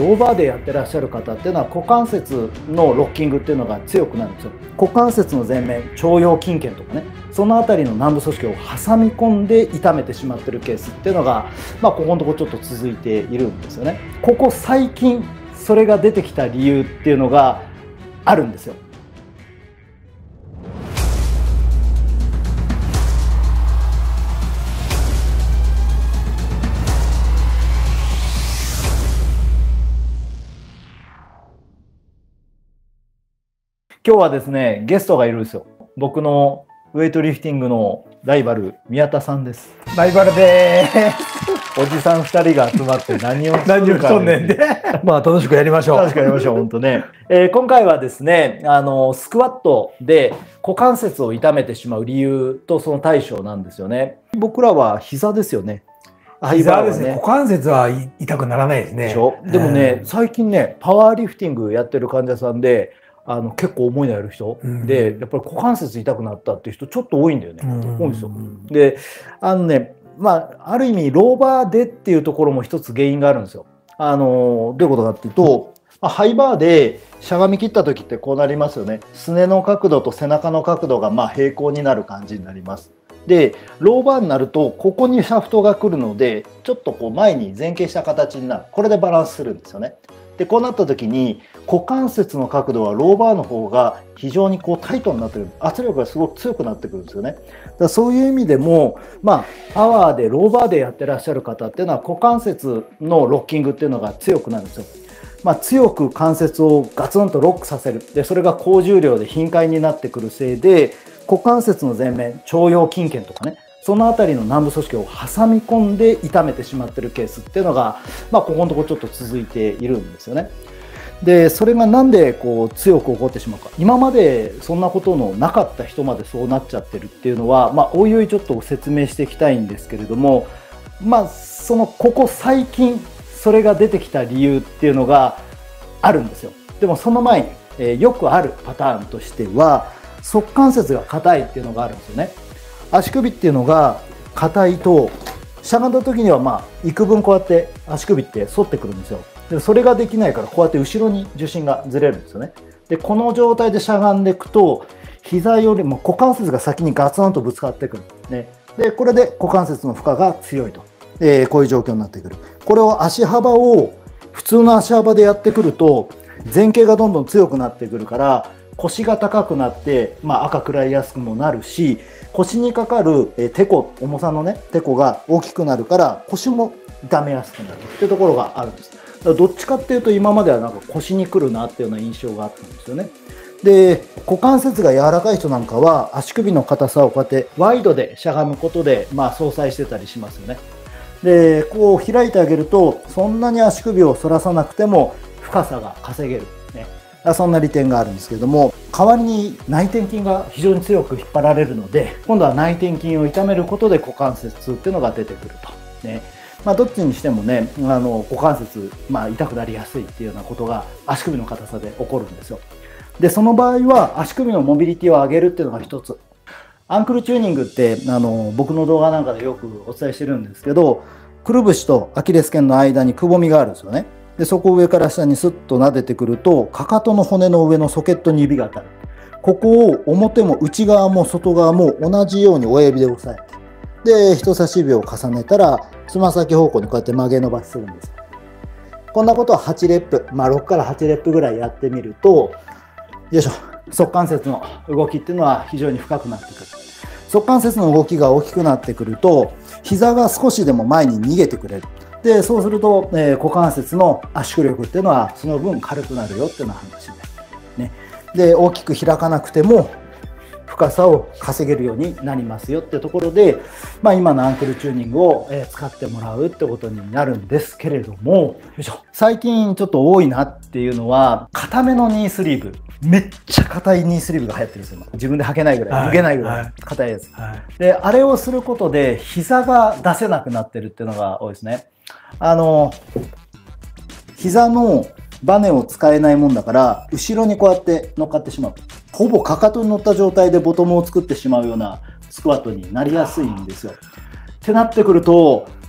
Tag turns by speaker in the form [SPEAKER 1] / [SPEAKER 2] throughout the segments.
[SPEAKER 1] ローバーでやってらっしゃる方っていうのは股関節のロッキングっていうのが強くなるんですよ。股関節の前面、腸腰筋腱とかね、その辺りの軟部組織を挟み込んで痛めてしまってるケースっていうのが、ここのところちょっと続いているんですよね。ここ最近それが出てきた理由っていうのがあるんですよ。今日はですね、ゲストがいるんですよ。僕のウェイトリフティングのライバル、宮田さんです。
[SPEAKER 2] ライバルでーす。
[SPEAKER 1] おじさん2人が集まって何を
[SPEAKER 2] 何をしとんねんで。楽しくやりましょう。
[SPEAKER 1] 楽しくやりましょう、本当ね。今回はですね、スクワットで股関節を痛めてしまう理由とその対処なんですよね。僕らは膝ですよね。
[SPEAKER 2] 膝ですね。股関節は痛くならないですね。
[SPEAKER 1] でもね、最近ね、パワーリフティングやってる患者さんで、結構重いのやる人で、やっぱり股関節痛くなったっていう人ちょっと多いんだよね。多いんですよ。で、ある意味ローバーでっていうところも一つ原因があるんですよ。どういうことかっていうと、ハイバーでしゃがみ切った時ってこうなりますよね。すねの角度と背中の角度が平行になる感じになります。で、ローバーになるとここにシャフトが来るので、ちょっとこう前に前傾した形になる。これでバランスするんですよね。で、こうなった時に股関節の角度はローバーの方が非常にこうタイトになってる、圧力がすごく強くなってくるんですよね。だからそういう意味でも、パワーでローバーでやってらっしゃる方っていうのは股関節のロッキングっていうのが強くなるんですよ。強く関節をガツンとロックさせる。で、それが高重量で頻回になってくるせいで、股関節の前面、腸腰筋腱とかね、その辺りの軟部組織を挟み込んで痛めてしまっているケースっていうのが、ここのところちょっと続いているんですよね。で、それがなんでこう強く起こってしまうか。今までそんなことのなかった人までそうなっちゃってるっていうのは、おいおいちょっと説明していきたいんですけれども、ここ最近それが出てきた理由っていうのがあるんですよ。でもその前に、よくあるパターンとしては、側関節が硬いっていうのがあるんですよね。足首っていうのが硬いとしゃがんだ時には幾分こうやって足首って反ってくるんですよ。でそれができないからこうやって後ろに重心がずれるんですよね。でこの状態でしゃがんでいくと膝よりも股関節が先にガツンとぶつかってくる、ね、でこれで股関節の負荷が強いと、こういう状況になってくる。これを足幅を普通の足幅でやってくると前傾がどんどん強くなってくるから腰が高くなって、赤くらいやすくもなるし、腰にかかるてこ、重さのね、てこが大きくなるから腰も痛めやすくなるっていうところがあるんです。だからどっちかっていうと今まではなんか腰に来るなっていうような印象があったんですよね。で、股関節が柔らかい人なんかは足首の硬さをこうやってワイドでしゃがむことで相殺してたりしますよね。で、こう開いてあげるとそんなに足首を反らさなくても深さが稼げる。そんな利点があるんですけれども、代わりに内転筋が非常に強く引っ張られるので、今度は内転筋を痛めることで股関節痛っていうのが出てくると。ね、どっちにしてもね、股関節、痛くなりやすいっていうようなことが足首の硬さで起こるんですよ。で、その場合は足首のモビリティを上げるっていうのが一つ。アンクルチューニングって僕の動画なんかでよくお伝えしてるんですけど、くるぶしとアキレス腱の間にくぼみがあるんですよね。でそこを上から下にスッと撫でてくるとかかとの骨の上のソケットに指が当たる。ここを表も内側も外側も同じように親指で押さえて、で人差し指を重ねたらつま先方向にこうやって曲げ伸ばしするんです。こんなことは8レップ、6から8レップぐらいやってみると、よいしょ、側関節の動きっていうのは非常に深くなってくる。側関節の動きが大きくなってくると膝が少しでも前に逃げてくれる。でそうすると、股関節の圧縮力っていうのはその分軽くなるよっていうような話で、ね、で大きく開かなくても深さを稼げるようになりますよっていうところで、今のアンクルチューニングを使ってもらうってことになるんですけれども、よいしょ、最近ちょっと多いなっていうのは硬めのニースリーブ。めっちゃ硬いニースリーブが流行ってるんですよ。自分で履けないぐらい、脱げないぐらい硬いやつ。であれをすることで膝が出せなくなってるっていうのが多いですね。膝のバネを使えないもんだから後ろにこうやって乗っかってしまう。ほぼかかとに乗った状態でボトムを作ってしまうようなスクワットになりやすいんですよ。ってなってくると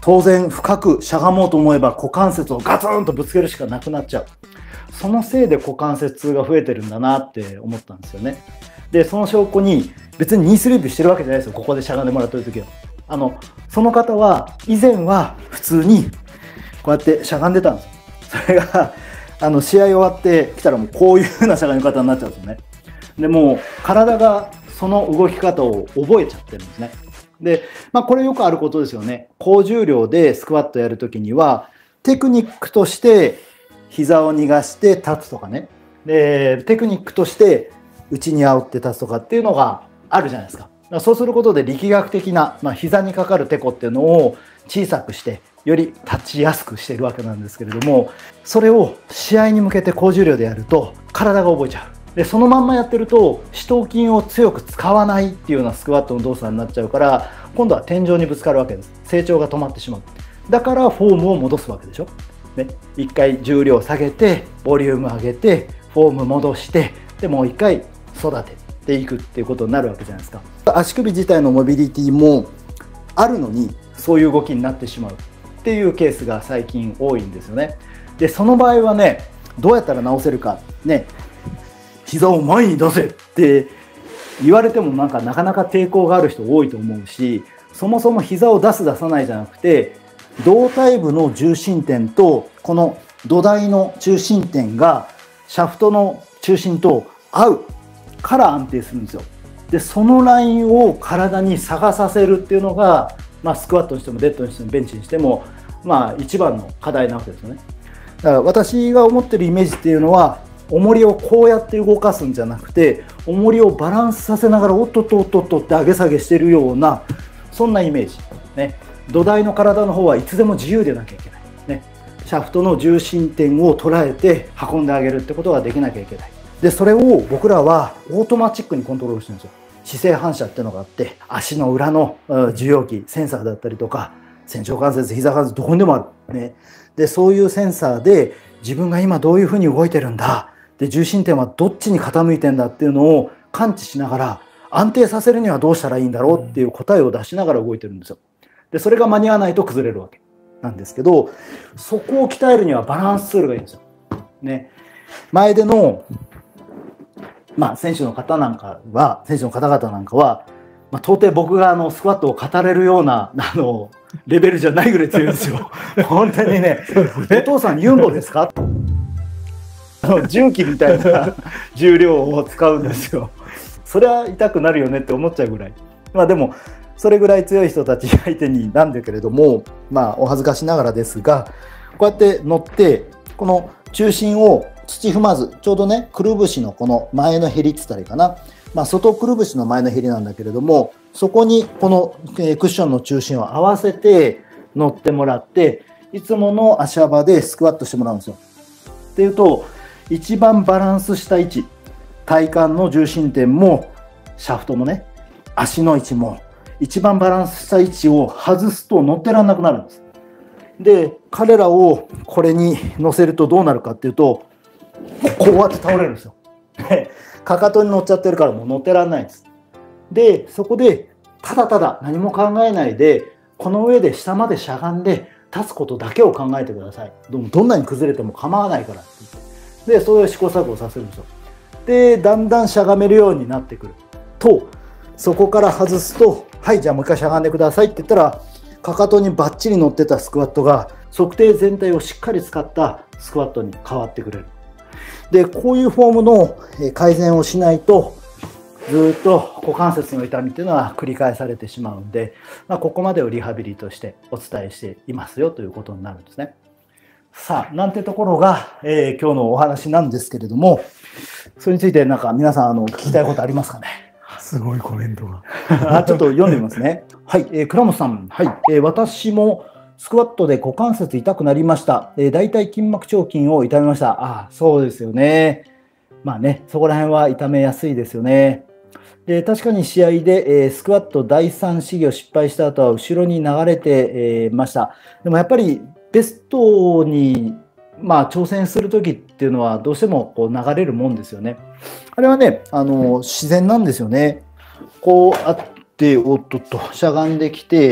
[SPEAKER 1] 当然深くしゃがもうと思えば股関節をガツンとぶつけるしかなくなっちゃう。そのせいで股関節痛が増えてるんだなって思ったんですよね。でその証拠に別にニースリープしてるわけじゃないですよ。ここでしゃがんでもらってる時はその方は以前は普通にこうやってしゃがんでたんです。それが試合終わってきたらもうこういう風なしゃがみ方になっちゃうんですよね。でもう体がその動き方を覚えちゃってるんですね。で、これよくあることですよね。高重量でスクワットやるときにはテクニックとして膝を逃がして立つとかね。でテクニックとして内に煽って立つとかっていうのがあるじゃないですか。そうすることで力学的な、膝にかかるテコっていうのを小さくしてより立ちやすくしているわけなんですけれども、それを試合に向けて高重量でやると体が覚えちゃう。でそのまんまやってると四頭筋を強く使わないっていうようなスクワットの動作になっちゃうから、今度は天井にぶつかるわけです。成長が止まってしまう。だからフォームを戻すわけでしょ。ね、一回重量下げてボリューム上げてフォーム戻してでもう一回育てていくっていうことになるわけじゃないですか。足首自体のモビリティもあるのにそういう動きになってしまうっていうケースが最近多いんですよね。でその場合はね、どうやったら直せるかね、膝を前に出せって言われてもなかなか抵抗がある人多いと思うし、そもそも膝を出す出さないじゃなくて胴体部の重心点とこの土台の中心点がシャフトの中心と合うから安定するんですよ。でそのラインを体に探させるっていうのが、スクワットにしてもデッドにしてもベンチにしても一番の課題なわけですよね。だから私が思ってるイメージっていうのは、重りをこうやって動かすんじゃなくて重りをバランスさせながらおっとっとおっとっとって上げ下げしてるような、そんなイメージね。土台の体の方はいつでも自由でなきゃいけない、ね、シャフトの重心点を捉えて運んであげるってことができなきゃいけない。でそれを僕らはオートマチックにコントロールしてるんですよ。姿勢反射っていうのがあって、足の裏の受容器センサーだったりとか、仙腸関節膝関節どこにでもある、ね、でそういうセンサーで自分が今どういうふうに動いてるんだ、で重心点はどっちに傾いてんだっていうのを感知しながら安定させるにはどうしたらいいんだろうっていう答えを出しながら動いてるんですよ。でそれが間に合わないと崩れるわけなんですけど、そこを鍛えるにはバランスツールがいいんですよ。ね、前での選手の方々なんかは、到底僕がスクワットを語れるようなレベルじゃないぐらい強いんですよ。本当にね、お父さんユンボですか？重機みたいな重量を使うんですよ。それは痛くなるよねって思っちゃうぐらい。でもそれぐらい強い人たち相手になんだけれども、お恥ずかしながらですが、こうやって乗ってこの中心を土踏まず、ちょうどねくるぶしのこの前のへりっつったらいいかな、外くるぶしの前のへりなんだけれども、そこにこのクッションの中心を合わせて乗ってもらって、いつもの足幅でスクワットしてもらうんですよ。っていうと一番バランスした位置、体幹の重心点もシャフトもね足の位置も一番バランスした位置を外すと乗ってらんなくなるんです。で彼らをこれに乗せるとどうなるかっていうと、こうやって倒れるんですよ。かかとに乗っちゃってるからもう乗ってらんないんです。でそこでただただ何も考えないでこの上で下までしゃがんで立つことだけを考えてください。どんなに崩れても構わないからって言って、でそういう試行錯誤をさせるんですよ。でだんだんしゃがめるようになってくると、そこから外すと、はい、じゃあもう一回しゃがんでくださいって言ったら、かかとにバッチリ乗ってたスクワットが測定全体をしっかり使ったスクワットに変わってくれる。でこういうフォームの改善をしないとずっと股関節の痛みっていうのは繰り返されてしまうんで、ここまでをリハビリとしてお伝えしていますよということになるんですね。さあなんてところが、今日のお話なんですけれども、それについて皆さん聞きたいことありますかね？
[SPEAKER 2] すごいコメントが
[SPEAKER 1] ちょっと読んでみますね。はい、倉本さん、はい、私もスクワットで股関節痛くなりました。大腿筋膜腸筋を痛めました。そうですよね。そこら辺は痛めやすいですよね。で確かに試合で、スクワット第3試技を失敗した後は後ろに流れて、ました。でもやっぱりベストに、挑戦する時っていうのはどうしてもこう流れるもんですよね。あれはね自然なんですよね。こうあっておっとっとしゃがんできて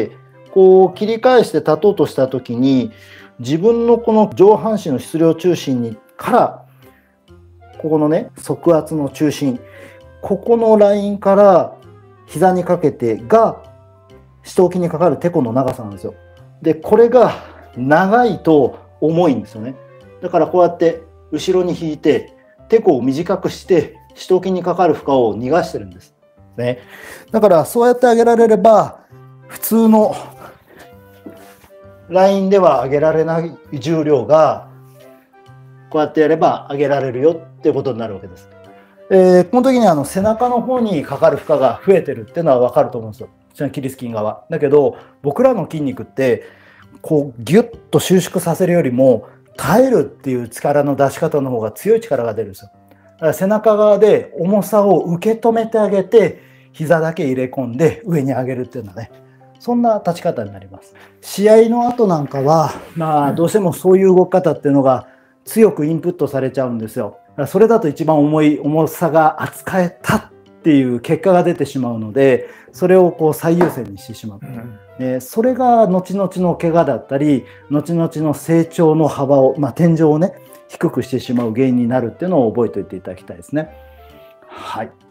[SPEAKER 1] こう切り返して立とうとした時に、自分のこの上半身の質量中心にからここのね側圧の中心、ここのラインから膝にかけてが四頭筋にかかるテコの長さなんですよ。でこれが長いと重いんですよね。だからこうやって後ろに引いてテコを短くして四頭筋にかかる負荷を逃がしてるんですね。だからそうやって上げられれば普通のラインでは上げられない重量がこうやってやれば上げられるよっていうことになるわけです。この時に背中の方にかかる負荷が増えてるっていうのは分かると思うんですよ。キリス筋側だけど、僕らの筋肉ってこうギュッと収縮させるよりも耐えるっていう力の出し方の方が強い力が出るんですよ。だから背中側で重さを受け止めてあげて膝だけ入れ込んで上に上げるっていうのはね、そんな立ち方になります。試合の後なんかはどうしてもそういう動き方っていうのが強くインプットされちゃうんですよ。だからそれだと一番重さが扱えたっていう結果が出てしまうので、それをこう最優先にしてしまう。でそれが後々の怪我だったり後々の成長の幅を、天井をね低くしてしまう原因になるっていうのを覚えておいていただきたいですね。はい。